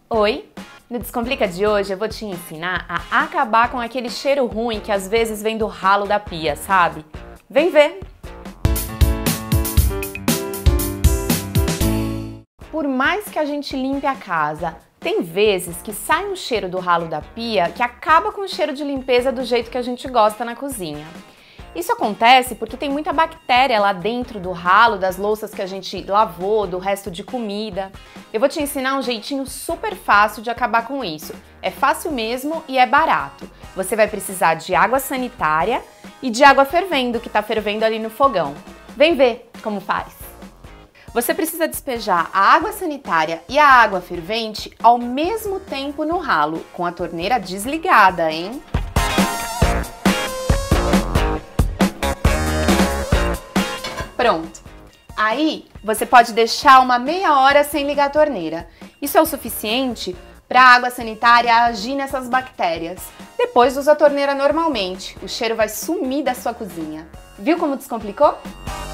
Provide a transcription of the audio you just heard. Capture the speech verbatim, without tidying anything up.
Oi! No Descomplica de hoje eu vou te ensinar a acabar com aquele cheiro ruim que às vezes vem do ralo da pia, sabe? Vem ver! Por mais que a gente limpe a casa, tem vezes que sai um cheiro do ralo da pia que acaba com o cheiro de limpeza do jeito que a gente gosta na cozinha. Isso acontece porque tem muita bactéria lá dentro do ralo das louças que a gente lavou, do resto de comida. Eu vou te ensinar um jeitinho super fácil de acabar com isso. É fácil mesmo e é barato. Você vai precisar de água sanitária e de água fervendo, que está fervendo ali no fogão. Vem ver como faz. Você precisa despejar a água sanitária e a água fervente ao mesmo tempo no ralo, com a torneira desligada, hein? Pronto! Aí você pode deixar uma meia hora sem ligar a torneira. Isso é o suficiente para a água sanitária agir nessas bactérias. Depois usa a torneira normalmente, o cheiro vai sumir da sua cozinha. Viu como descomplicou?